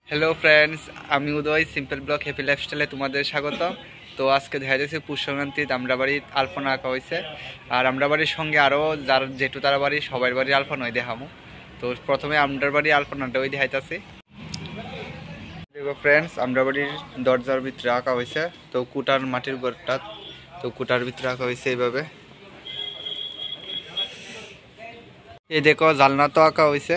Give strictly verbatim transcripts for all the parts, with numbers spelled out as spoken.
Hello friends, আমি উদয় simple blog happy লাইফস্টাইলে তোমাদের স্বাগত। তো আজকে দেখা যাচ্ছে পুষ সংক্রান্তিতে আমরা বাড়ির আলপনা আঁকা হয়েছে। আর আমরা বাড়ির সঙ্গে আরও যার যেটু তারা বাড়ি সবার বাড়ির আলপনা ওই দেখামো। তো প্রথমে আমরা বাড়ির আলপনাটা ওই দেখাইতেছি। দেখো ফ্রেন্ডস, আমরা বাড়ির দরজার ভিতরে আঁকা হয়েছে। তো কুটার মাটির ঘরটা, তো কুটার ভিতরে আঁকা হয়েছে এইভাবে। এই দেখো জালনা তো আঁকা হয়েছে।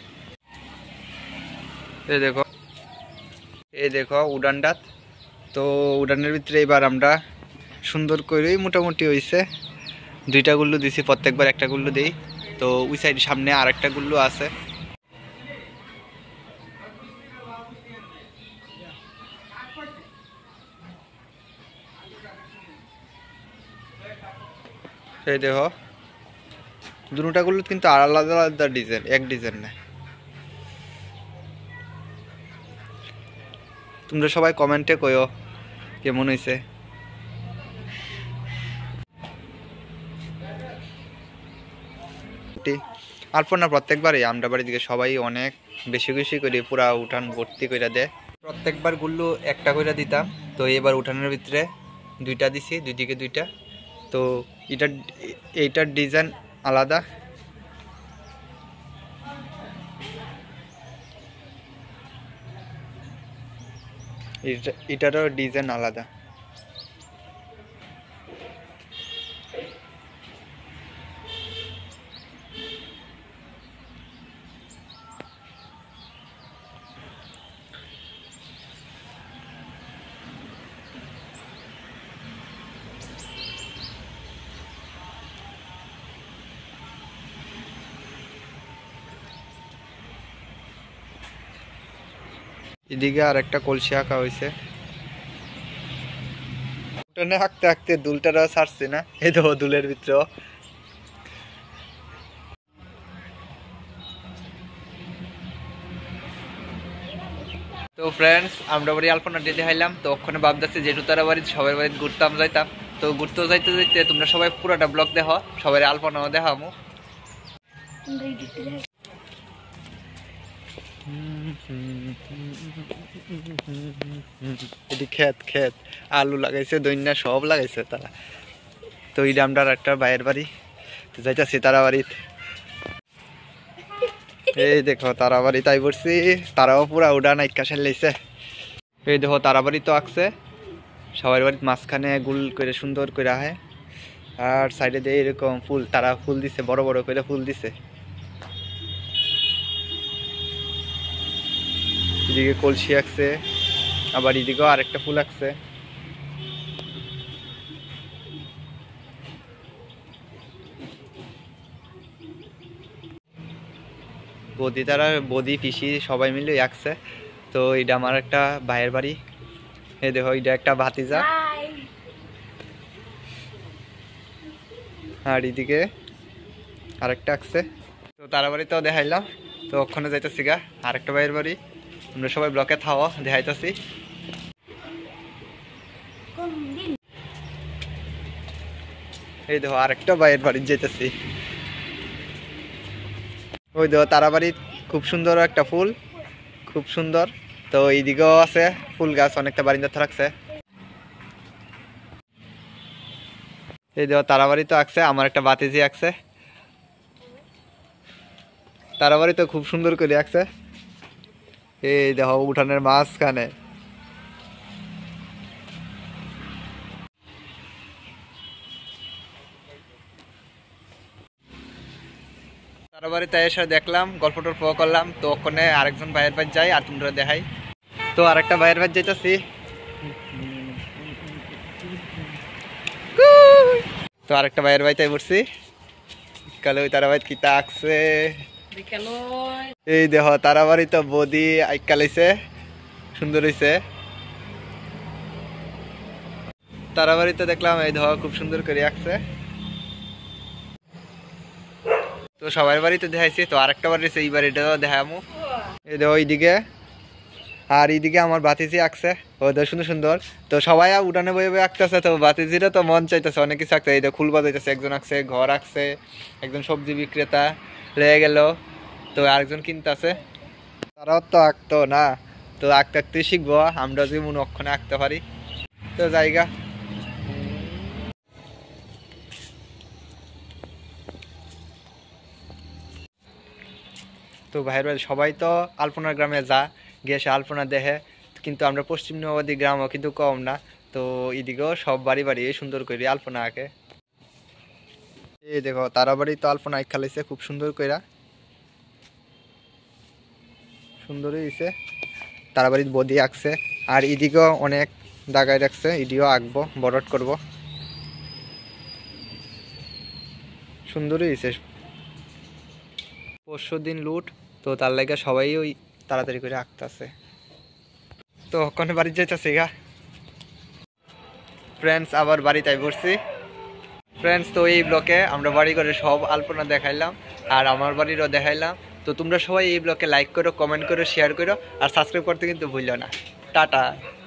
এই দেখো এই দেখো উডানটা। তো উডানের ভিতরে এবার আমরা সুন্দর করে মোটামুটি হয়েছে। দুইটা গুল্লু দিছি, প্রত্যেকবার একটা গুল্লু দিই। তো ওই সাইড সামনে আর একটা গুল্লু আছে। সেই দেখো দুটা গুল্লু কিন্তু আলাদা আলাদা ডিজাইন, এক ডিজাইন না। তোমরা সবাই কমেন্টে কইও কেমন হয়েছে। আলপনা প্রত্যেকবারই আমরা বাড়ির দিকে সবাই অনেক বেশি বেশি করে পুরা উঠান ভর্তি করে দেয়। প্রত্যেকবার গুল্লু একটা করে দিতাম। তো এবার উঠানের ভিতরে দুইটা দিছি, দুই দিকে দুইটা। তো এটার এইটার ডিজাইন আলাদা, এটা এটারও ডিজাইন আলাদা। এদিকে আর একটা কলসি আঁকা হয়েছে। উঠানে আঁকতে আঁকতে দুলটারও ছাড়ছে না। এই তো দুলের ভিতরেও। তো ফ্রেন্ডস, আমরা বাড়ি আলপনা ডেটে হাইলাম। তো ওখানে ভাবতেছি যেটু তারা বাড়ি সবাই বাড়ি ঘুরতাম যাইতাম। তো ঘুরতেও যাইতে যাইতে তোমরা সবাই পুরোটা ব্লগ দেখো, সবাই আলপনাও দেখামো। এটি ক্ষেত ক্ষেত আলু লাগাইছে, দৈন্যা সব লাগাইছে তারা। তো এই আমরা একটা ভাইয়ের বাড়ি যাইতেছি তারা বাড়িতে। এই দেখো তারা বাড়ি তাই পড়ছি, তারাও পুরা উড়া নাইকা সারলাইছে। এই দেখো তারা বাড়ি তো আঁকছে সবার বাড়ির মাঝখানে গুল করে সুন্দর করে আহে। আর সাইডে দিয়ে এরকম ফুল, তারা ফুল দিছে, বড় বড় করে ফুল দিছে। এদিকে কলসি আঁকছে, আবার এদিকেও আরেকটা ফুল আঁকছে। বদি তারা বদি পিসি সবাই মিলে আঁকছে। তো এটা আমার একটা ভাইয়ের বাড়ি। এই দেখো এটা একটা ভাতিজা। আর এদিকে আরেকটা আঁকছে। তো তারা বাড়িতেও দেখাইলাম। তো ওখানে যাইতেছি গা আরেকটা ভাইয়ের বাড়ি। আমরা সবাই ব্লকে থাও দেখাইতেছি। এই দেখো আরেকটা ভাইয়ের বাড়ি যাইতেছি। ওই দেখো তারা বাড়ি খুব সুন্দর একটা ফুল, খুব সুন্দর। তো এইদিকেও আছে ফুল গাছ, অনেকটা বারিন্দা থাকছে। এই দেখো তারা বাড়ি তো আঁকছে, আমার একটা বাতিজি আঁকছে। তারা বাড়ি তো খুব সুন্দর করে আঁকছে। এই দেখো উঠানের মাঝখানে। তারা বাড়িতে এসে দেখলাম, গল্প টল্প করলাম। তো ওখানে আরেকজন ভাইয়ের বাড়ি যাই আর তোমরা দেখাই। তো আরেকটা ভাইয়ের বাড়ি যাইতেছি। তো আরেকটা ভাইয়ের বাড়িতে পড়ছি। কালে ওই তারা বাড়ি কিতা আঁকছে। এই দেখো তারা বাড়ি তো বদি আইকালাইছে, সুন্দর হয়েছে। তারা বাড়িতে দেখলাম এই দেখো খুব সুন্দর করে আঁকছে। তো সবার বাড়িতে দেখাইছি। তো আরেকটা বাড়ি এই বাড়িটাও দেখামু। এই দেখো এইদিকে, আর এইদিকে আমার বাতিজি আঁকছে ওদের সুন্দর সুন্দর। তো সবাই উঠানে বয়ে বয়ে আঁকতেছে। তো বাতিজিরা তো মন চাইতেছে অনেক কিছু আঁকতে। এই দেখো ফুল বাজাইতেছে, একজন আঁকছে ঘর আঁকছে, একজন সবজি বিক্রেতা লেগে গেল। তো আরেকজন কিনতে আছে। তারাও তো আঁকতো না, তো আঁকতে আঁকতে শিখবো, আমরা যদি মনে অক্ষণে আঁকতে পারি। তো জায়গা তো ভাইয়ের বাড়ি সবাই তো আলপনার গ্রামে যা গিয়ে সে আলপনা দেখে, কিন্তু আমরা পশ্চিম নবাবী গ্রামও কিন্তু কম না। তো এদিকেও সব বাড়ি বাড়ি সুন্দর করে আলপনা আঁকে। এই দেখো তারা বাড়ি তো আলপনা আঁকা লাইছে খুব সুন্দর কইরা, সুন্দরই হয়েছে। তারা বাড়ির বদি আঁকছে, আর এদিকেও অনেক দাগায় রাখছে, এদিকেও আঁকবো, বরট করব, সুন্দরই হয়েছে। পরশু দিন লুট, তো তার লাগে সবাই ওই তাড়াতাড়ি করে আঁকতেছে। তো ওখানে বাড়ি যাইতেছে গা ফ্রেন্ডস, আবার বাড়িতে পড়ছি ফ্রেন্ডস। তো এই ব্লকে আমরা বাড়ি করে সব আলপনা দেখাইলাম, আর আমার বাড়িরও দেখাইলাম। তো তোমরা সবাই এই ব্লকে লাইক করো, কমেন্ট করো, শেয়ার করো, আর সাবস্ক্রাইব করতে কিন্তু ভুলো না। টাটা।